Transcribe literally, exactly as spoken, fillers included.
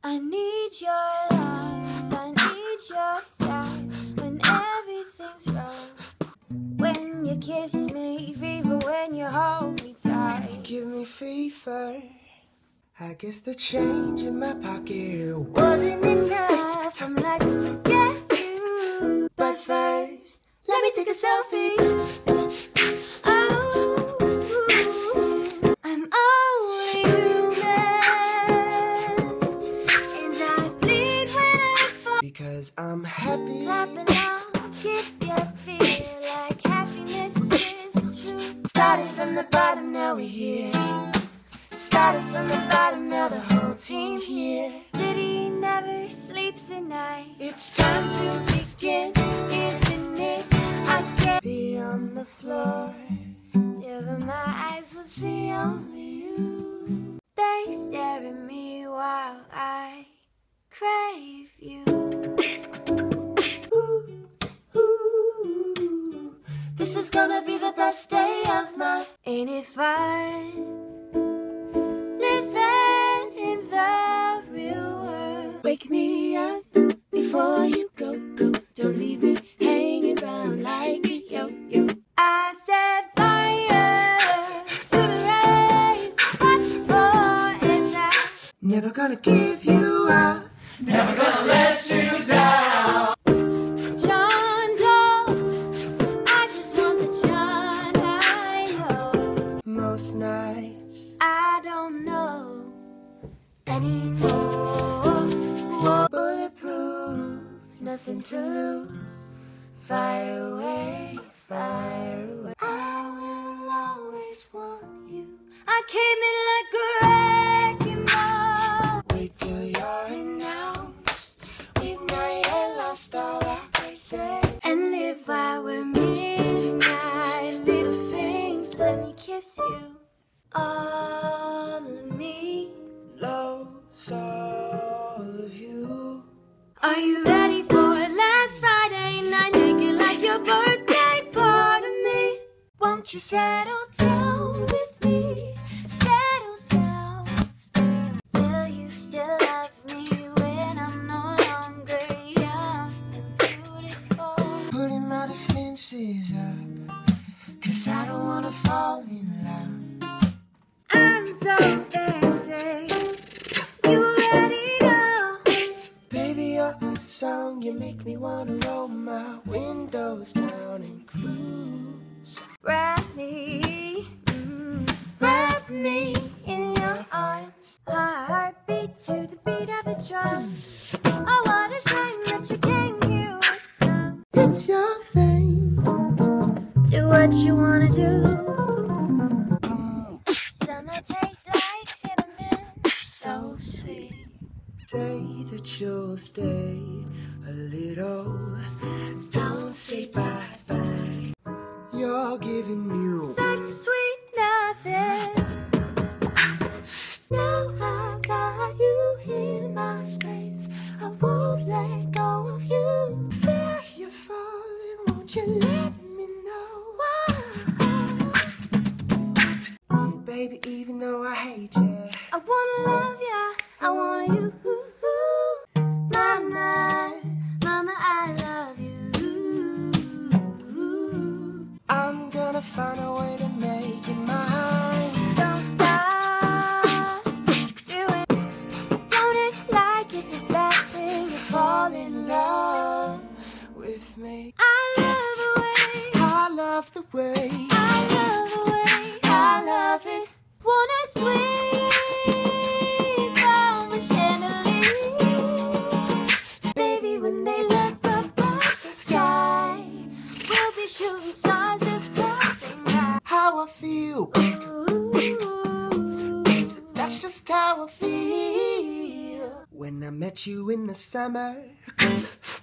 I need your love, I need your time when everything's wrong. When you kiss me, fever when you hold me tight. You give me fever. I guess the change in my pocket wasn't enough. I'm like to forget you, but first, let me take a selfie. Oh, I'm only human, and I bleed when I fall. Because I'm happy. Clap along if you feel like happiness is true. Started from the bottom, now we're here. Started from the bottom, now the whole team here. City never sleeps at night. It's time to begin, isn't it? I can't be on the floor. Till my eyes will see only you. They stare at me while I crave you. Ooh, ooh, this is gonna be the best day of my. Ain't it fun? Living in the real world. Wake me up before you go, go. Don't leave me hanging around like a yo-yo. I set fire to the rain. What more is that? Never gonna give you up. Never gonna let you down. John Doe, I just want the John I know. Most nights I don't know anymore. bulletproof, Nothing to lose. Fire away, fire away. I will always want you. I came in like a wrecking ball. Wait till you're announced. We've not yet lost all our graces. And if I were midnight, little things, let me kiss you. All of me. Loves all of you. Are you ready for it? Last Friday night, naked like your birthday part of me. Won't you settle down with me? Settle down. Will you still love me when I'm no longer young and beautiful? Putting my defenses up, cause I don't wanna fall in love. I'm so fancy. You already know. Baby, you're a song. You make me wanna roll my windows down and cruise. Wrap me, mm, wrap me in your arms. Heartbeat to the beat of a drum. Oh, what a shame that you can't hear what's up. It's your thing. Do what you wanna do. Summer tastes like cinnamon, so sweet. Say that you'll stay a little. Don't say bye-bye. You're giving me Such sweet nothing. now I got you in my space. I won't let go of you. Fear you're falling, won't you let me know? Baby, even though I hate you, I wanna love ya, I want you. Mama, mama, I love you. I'm gonna find a way to make it mine. Don't stop doing. Don't act like it's a bad thing to fall in love. With me, I love the way, I love the way, I love the way, I love it. Wanna swing from the chandelier. Baby, when they look up at the sky, we'll be shooting stars as passing by. how I feel. Ooh. That's just how I feel. When I met you in the summer,